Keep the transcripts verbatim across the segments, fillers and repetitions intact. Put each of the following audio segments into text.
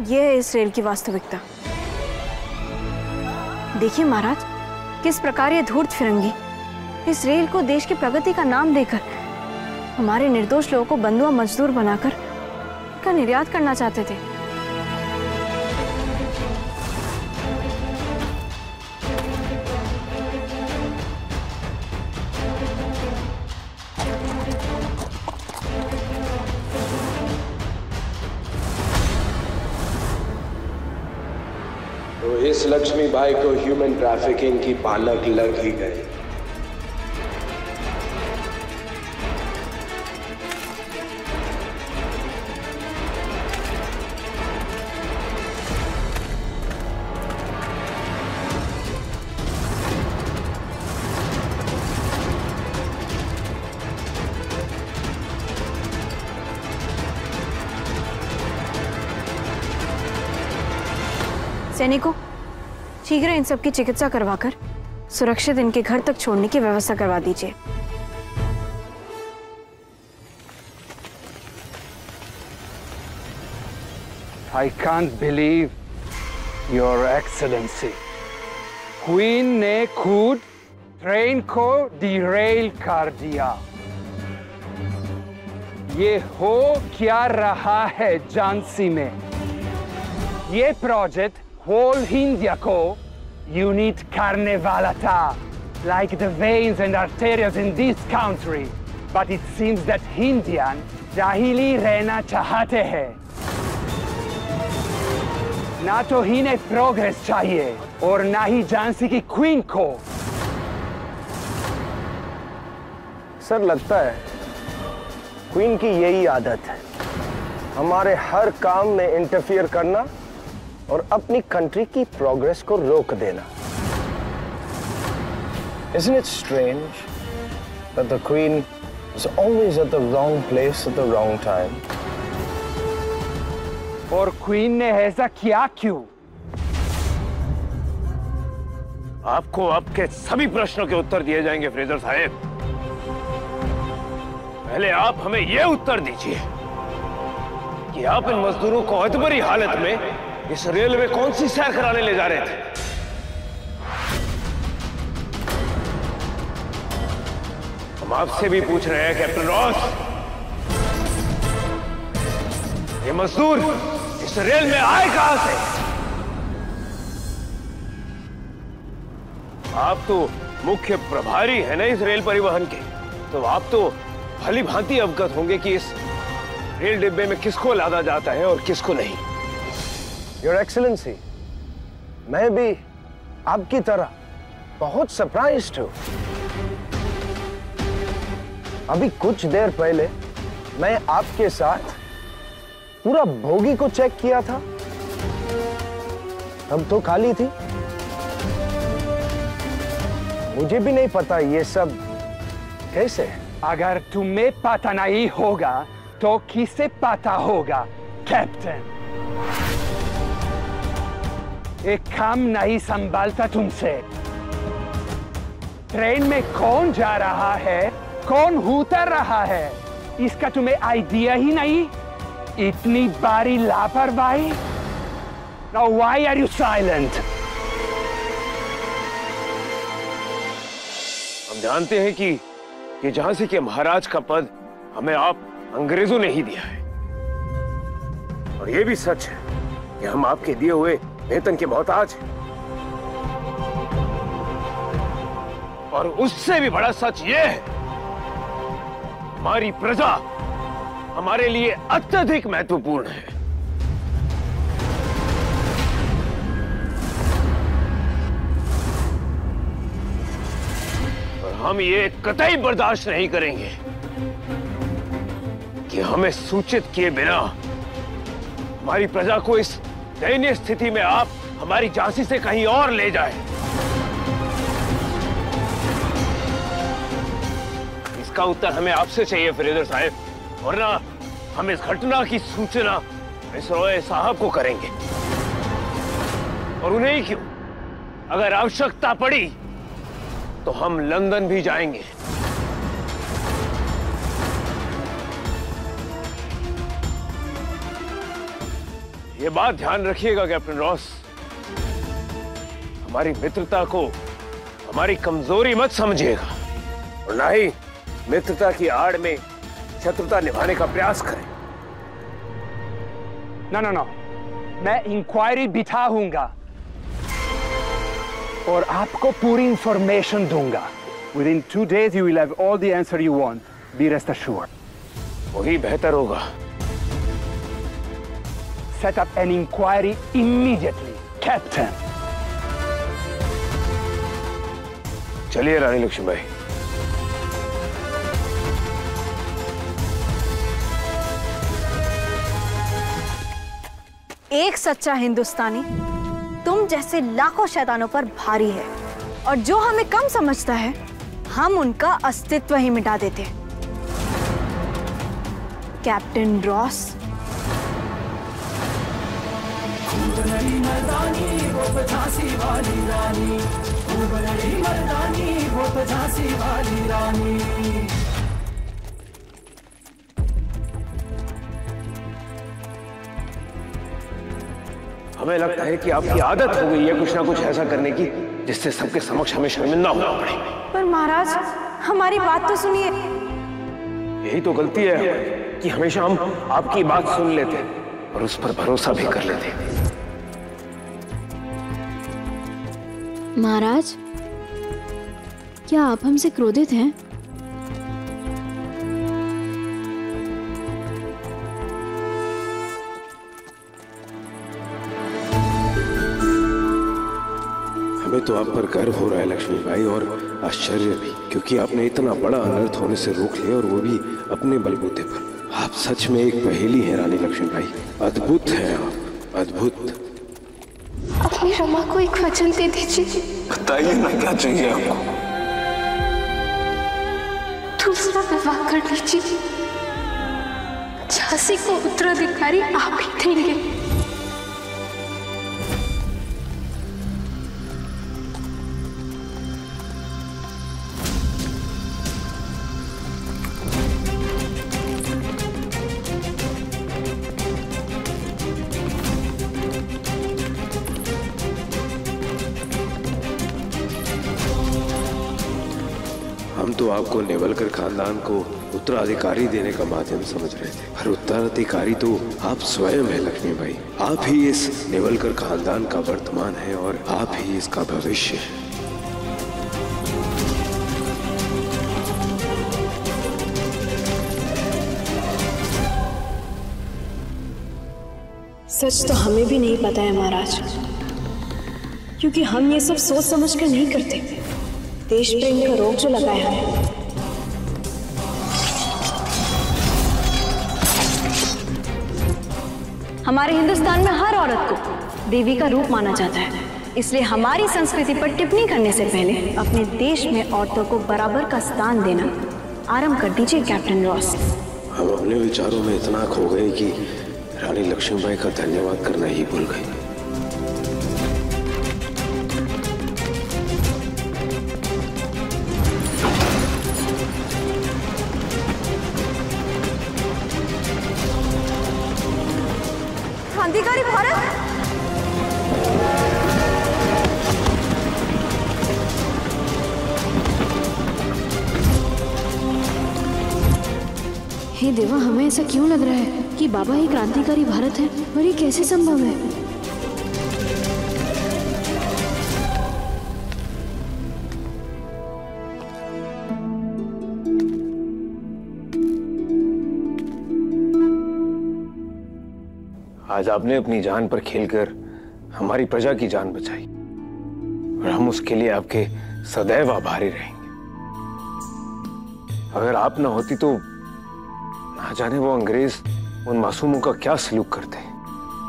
ये है इसराइल की वास्तविकता। देखिए महाराज, किस प्रकार ये धूर्त फिरंगी इसराइल को देश की प्रगति का नाम देकर हमारे निर्दोष लोगों को बंधुआ मजदूर बनाकर का निर्यात करना चाहते थे। तो इस लक्ष्मी बाई को ह्यूमन ट्रैफिकिंग की पालक लग ही गई। सैनिकों, शीघ्र इन सब की चिकित्सा करवाकर सुरक्षित इनके घर तक छोड़ने की व्यवस्था करवा दीजिए। I can't believe, Your Excellency. Queen ने खुद ट्रेन को डिरेल कर दिया। ये हो क्या रहा है झांसी में? ये प्रोजेक्ट होल इंडिया को यूनिट करने वाला था, like the veins and arteries in this country. But it seems that Indian जाहिली रहना चाहते हैं। ना तो इन्हें प्रोग्रेस चाहिए और ना ही झांसी की क्वीन को। सर, लगता है क्वीन की यही आदत है, हमारे हर काम में इंटरफियर करना और अपनी कंट्री की प्रोग्रेस को रोक देना। Isn't it strange that the Queen is always at the wrong place at the wrong time? और क्वीन ने ऐसा किया क्यों? आपको आपके सभी प्रश्नों के उत्तर दिए जाएंगे फ्रेजर साहब। पहले आप हमें यह उत्तर दीजिए कि आप इन मजदूरों को अधबरी हालत में इस रेल में कौन सी सैर कराने ले जा रहे थे? हम आपसे भी पूछ रहे हैं कैप्टन रॉस, ये मजदूर इस रेल में आए कहां से? आप तो मुख्य प्रभारी है ना इस रेल परिवहन के, तो आप तो भली भांति अवगत होंगे कि इस रेल डिब्बे में किसको लादा जाता है और किसको नहीं। योर एक्सीलेंसी, मैं भी आपकी तरह बहुत सरप्राइज्ड हूं। अभी कुछ देर पहले मैं आपके साथ पूरा बोगी को चेक किया था, तब तो खाली थी। मुझे भी नहीं पता ये सब कैसे। अगर तुम्हें पता नहीं होगा तो किसे पता होगा कैप्टन? एक काम नहीं संभालता तुमसे। ट्रेन में कौन जा रहा है, कौन उतर रहा है, इसका तुम्हें आइडिया ही नहीं। इतनी बारी लापरवाही। Now why are you silent? हम जानते हैं कि कि झांसी के महाराज का पद हमें आप अंग्रेजों ने ही दिया है, और यह भी सच है कि हम आपके दिए हुए वेतन के मोहताज हैं। और उससे भी बड़ा सच यह है, हमारी प्रजा हमारे लिए अत्यधिक महत्वपूर्ण है। और हम ये कतई बर्दाश्त नहीं करेंगे कि हमें सूचित किए बिना हमारी प्रजा को इस दयनीय स्थिति में आप हमारी झांसी से कहीं और ले जाए। इसका उत्तर हमें आपसे चाहिए फ्रेजर साहब, वरना हम इस घटना की सूचना विसरॉय साहब को करेंगे। और उन्हें ही क्यों, अगर आवश्यकता पड़ी तो हम लंदन भी जाएंगे। ये बात ध्यान रखिएगा कैप्टन रॉस, हमारी मित्रता को हमारी कमजोरी मत समझिएगा और ना ही मित्रता की आड़ में शत्रुता निभाने का प्रयास करें। ना ना ना, मैं इंक्वायरी बिठाऊंगा और आपको पूरी इंफॉर्मेशन दूंगा। Within two days you will have all the answer you want. Be rest assured. वही बेहतर होगा। Set up an inquiry immediately, Captain. चलिए रानी लक्ष्मीबाई। एक सच्चा हिंदुस्तानी तुम जैसे लाखों शैतानों पर भारी है और जो हमें कम समझता है हम उनका अस्तित्व ही मिटा देते हैं। Captain Ross. हमें लगता है कि आपकी आदत हो गई है कुछ ना कुछ ऐसा करने की जिससे सबके समक्ष हमें शर्मिंदा होना पड़े। पर महाराज हमारी बात तो सुनिए। यही तो गलती है हमारी कि हमेशा हम आपकी बात सुन लेते और उस पर भरोसा भी कर लेते। महाराज, क्या आप हमसे क्रोधित हैं? हमें तो आप पर गर्व हो रहा है लक्ष्मीबाई और आश्चर्य भी, क्योंकि आपने इतना बड़ा अनर्थ होने से रोक लिया और वो भी अपने बलबूते पर। आप सच में एक पहेली हैं रानी लक्ष्मीबाई, अद्भुत हैं आप, अद्भुत। अपनी रमा को एक वचन दे दीजिए। बताइए ना क्या चाहिए आपको। दूसरा विवाह कर लीजिए, झांसी को उत्तराधिकारी आप ही देंगे। हम तो आपको नेवलकर खानदान को उत्तराधिकारी देने का माध्यम समझ रहे थे, पर उत्तराधिकारी तो आप स्वयं है लक्ष्मीबाई। आप ही इस नेवलकर खानदान का वर्तमान है और आप ही इसका भविष्य है। सच तो हमें भी नहीं पता है महाराज, क्योंकि हम ये सब सोच समझ कर नहीं करते। देश प्रेम का रोग जो लगा है हमें। हमारे हिंदुस्तान में हर औरत को देवी का रूप माना जाता है, इसलिए हमारी संस्कृति पर टिप्पणी करने से पहले अपने देश में औरतों को बराबर का स्थान देना आरंभ कर दीजिए कैप्टन रॉस। हम अपने विचारों में इतना खो गए कि रानी लक्ष्मीबाई का धन्यवाद करना ही भूल गए। क्रांतिकारी भारत। हे देवा, हमें ऐसा क्यों लग रहा है कि बाबा ही क्रांतिकारी भारत है, और ये कैसे संभव है? आज आपने अपनी जान पर खेलकर हमारी प्रजा की जान बचाई और हम उसके लिए आपके सदैव आभारी रहेंगे। अगर आप ना होती तो ना जाने वो अंग्रेज उन मासूमों का क्या सलूक करते हैं।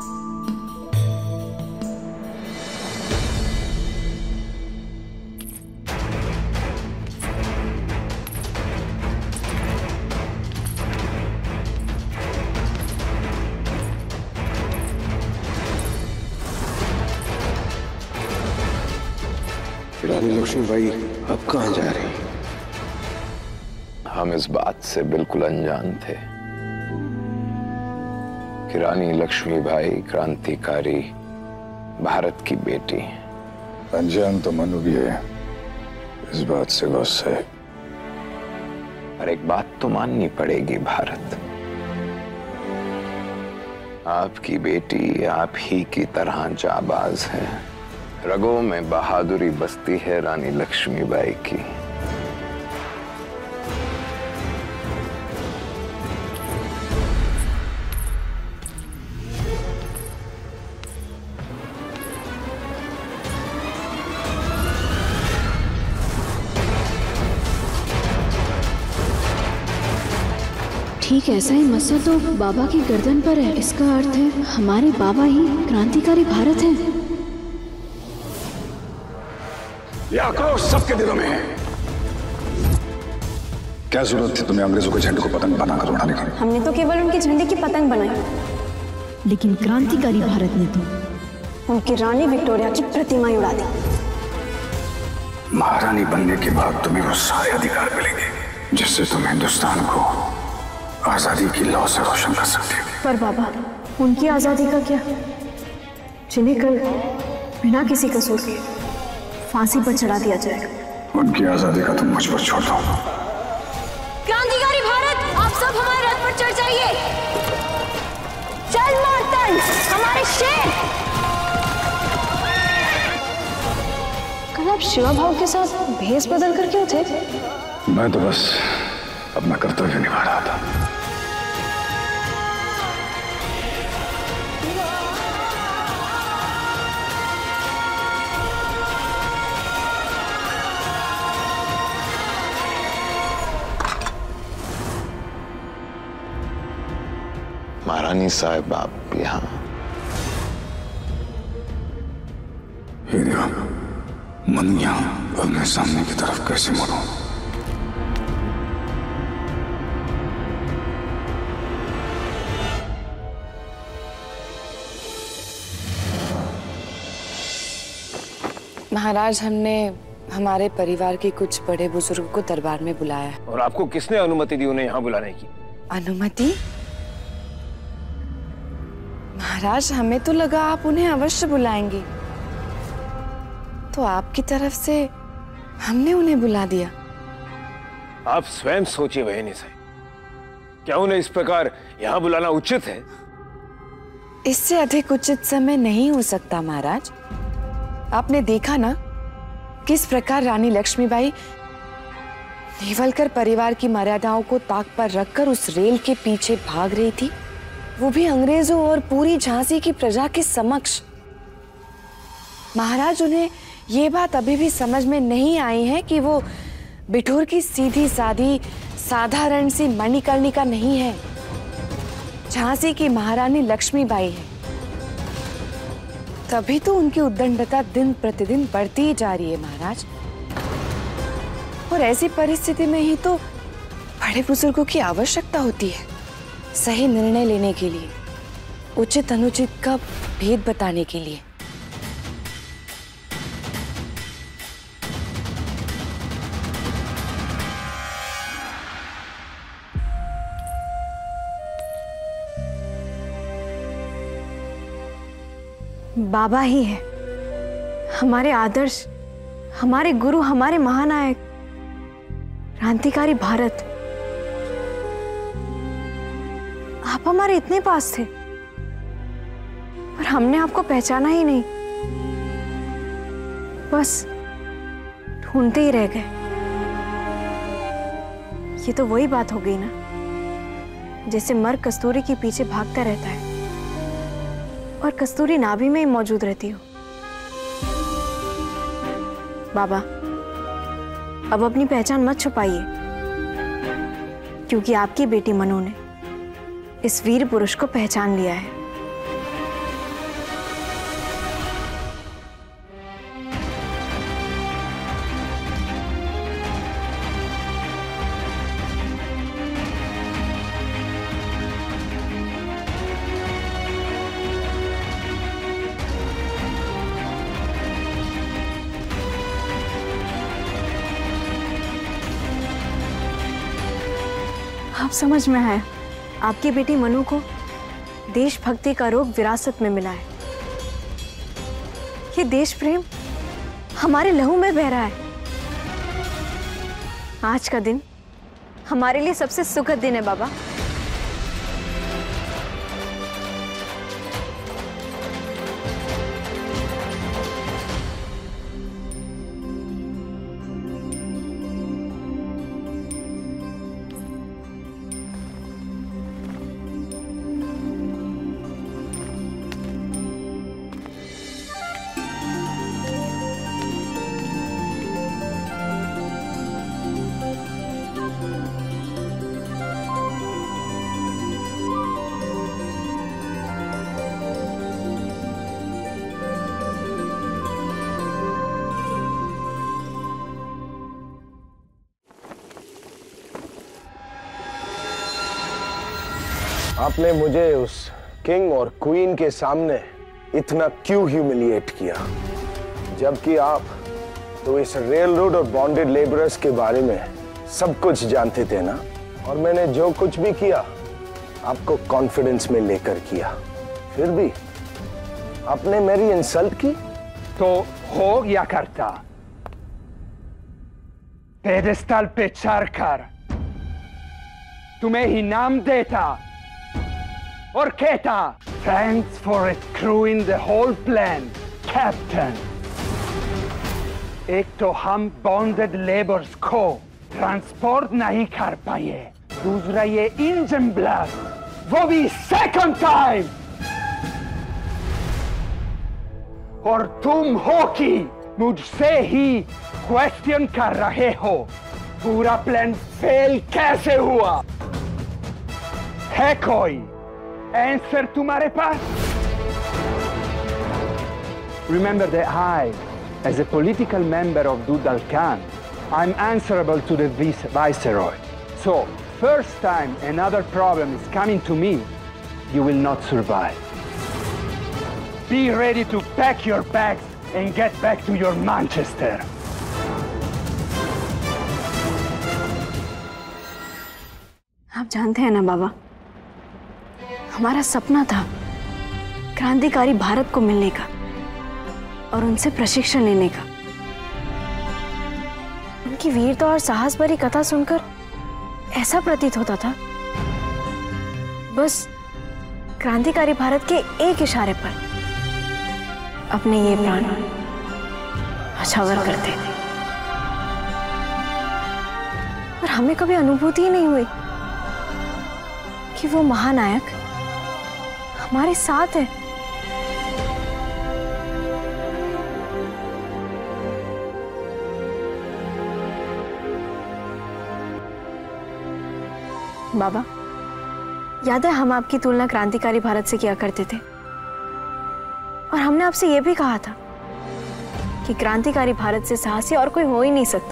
रानी लक्ष्मीबाई अब कहाँ जा रही हैं? हम इस बात से बिल्कुल अनजान थे कि कि रानी लक्ष्मीबाई क्रांतिकारी भारत की बेटी। अनजान तो मनु भी है, इस बात से बहुत सही। पर एक बात तो माननी पड़ेगी भारत, आपकी बेटी आप ही की तरह जाबाज है। रगों में बहादुरी बसती है रानी लक्ष्मीबाई की। ठीक ऐसा ही मस्सा तो बाबा की गर्दन पर है। इसका अर्थ है हमारे बाबा ही क्रांतिकारी भारत हैं। यह आक्रोश सबके दिलों में है। क्या जरूरत थी तुम्हें अंग्रेजों के झंडे को पतंग बनाकर उड़ाने की? हमने तो केवल उनके झंडे की पतंग बनाई, लेकिन क्रांतिकारी भारत ने तो उनकी रानी विक्टोरिया की प्रतिमा उड़ा दी। महारानी बनने के बाद तुम्हें वो सारे अधिकार मिलेंगे जिससे तुम हिंदुस्तान को आजादी की लौ से रोशन कर सकते हो। पर बाबा, उनकी आजादी का क्या, जिन्हें कल बिना किसी कसूर के फांसी पर चढ़ा दिया जाएगा। उनकी आजादी का तुम मुझ पर छोड़ दो। क्रांतिकारी भारत, आप सब हमारे रथ पर चढ़ जाइए। चल मार्तंड, हमारे शेर। कल आप शिवा भाव के साथ भेष बदल कर क्यों थे? मैं तो बस अपना कर्तव्य निभा रहा था। महारानी साहब आप यहाँ? ये देखो, मनु यहाँ और मैं सामने की तरफ कैसे मुड़ूं? महाराज, हमने हमारे परिवार के कुछ बड़े बुजुर्गों को दरबार में बुलाया है। और आपको किसने अनुमति दी उन्हें यहाँ बुलाने की? अनुमति? महाराज, हमें तो लगा आप उन्हें अवश्य बुलाएंगे, तो आपकी तरफ से हमने उन्हें बुला दिया। आप स्वयं सोचिए बहनी से, क्या उन्हें इस प्रकार यहाँ बुलाना उचित है? इससे अधिक उचित समय नहीं हो सकता महाराज। आपने देखा ना किस प्रकार रानी लक्ष्मीबाई नेवलकर परिवार की मर्यादाओं को ताक पर रखकर उस रेल के पीछे भाग रही थी, वो भी अंग्रेजों और पूरी झांसी की प्रजा के समक्ष। महाराज, उन्हें ये बात अभी भी समझ में नहीं आई है कि वो बिठूर की सीधी सादी साधारण सी मणिकर्णिका नहीं है, झांसी की महारानी लक्ष्मीबाई है। तभी तो उनकी उद्दंडता दिन प्रतिदिन बढ़ती ही जा रही है महाराज। और ऐसी परिस्थिति में ही तो बड़े बुजुर्गों की आवश्यकता होती है, सही निर्णय लेने के लिए, उचित अनुचित का भेद बताने के लिए। बाबा ही है हमारे आदर्श, हमारे गुरु, हमारे महानायक, क्रांतिकारी भारत। आप हमारे इतने पास थे पर हमने आपको पहचाना ही नहीं, बस ढूंढते ही रह गए। ये तो वही बात हो गई ना, जैसे मर्ग कस्तूरी के पीछे भागता रहता है और कस्तूरी नाभि में ही मौजूद रहती हो। बाबा, अब अपनी पहचान मत छुपाइए, क्योंकि आपकी बेटी मनु ने इस वीर पुरुष को पहचान लिया है। आप समझ में आया, आपकी बेटी मनु को देशभक्ति का रोग विरासत में मिला है। ये देश प्रेम हमारे लहू में बह रहा है। आज का दिन हमारे लिए सबसे सुखद दिन है बाबा। आपने मुझे उस किंग और क्वीन के सामने इतना क्यों ह्यूमिलिएट किया, जबकि आप तो इस रेल रोड और बॉन्डेड लेबरर्स के बारे में सब कुछ जानते थे ना। और मैंने जो कुछ भी किया आपको कॉन्फिडेंस में लेकर किया, फिर भी आपने मेरी इंसल्ट की। तो हो या करता, पेडेस्टल पे चढ़कर तुम्हें ही नाम देता और कहता thanks for screwing the whole plan captain. एक तो हम बॉन्डेड लेबर्स को ट्रांसपोर्ट नहीं कर पाए, दूसरा ये इंजन ब्लास्ट, वो भी सेकंड टाइम। और तुम हो कि मुझसे ही क्वेश्चन कर रहे हो पूरा प्लान फेल कैसे हुआ। है कोई आंसर तुम्हारे पास? Remember that I, as a political member of Dudal Khan, I'm answerable to the vice viceroy. So, first time another problem is coming to me, you will not survive. Be ready to pack your bags and get back to your Manchester. आप जानते हैं ना बाबा, हमारा सपना था क्रांतिकारी भारत को मिलने का और उनसे प्रशिक्षण लेने का। उनकी वीरता और साहस भरी कथा सुनकर ऐसा प्रतीत होता था बस क्रांतिकारी भारत के एक इशारे पर अपने ये प्राण न्यौछावर करते थे। और हमें कभी अनुभूति ही नहीं हुई कि वो महानायक हमारे साथ है। बाबा, याद है हम आपकी तुलना क्रांतिकारी भारत से किया करते थे और हमने आपसे यह भी कहा था कि क्रांतिकारी भारत से साहसी और कोई हो ही नहीं सकता।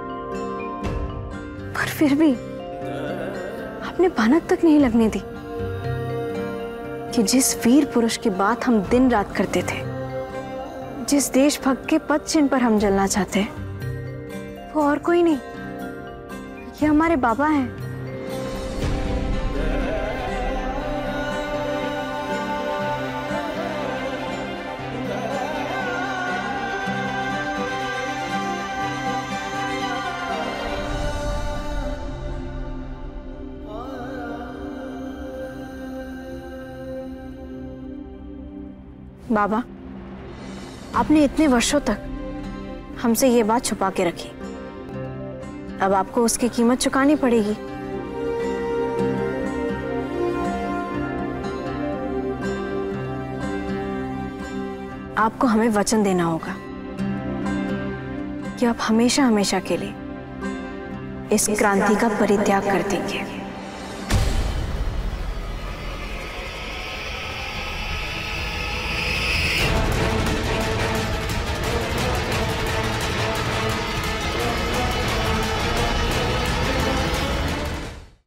पर फिर भी आपने भनक तक नहीं लगने दी कि जिस वीर पुरुष की बात हम दिन रात करते थे, जिस देशभक्त के पद चिन्ह पर हम जलना चाहते हैं, वो और कोई नहीं, ये हमारे बाबा हैं। बाबा, आपने इतने वर्षों तक हमसे ये बात छुपा के रखी, अब आपको उसकी कीमत चुकानी पड़ेगी। आपको हमें वचन देना होगा कि आप हमेशा हमेशा के लिए इस क्रांति का परित्याग कर देंगे।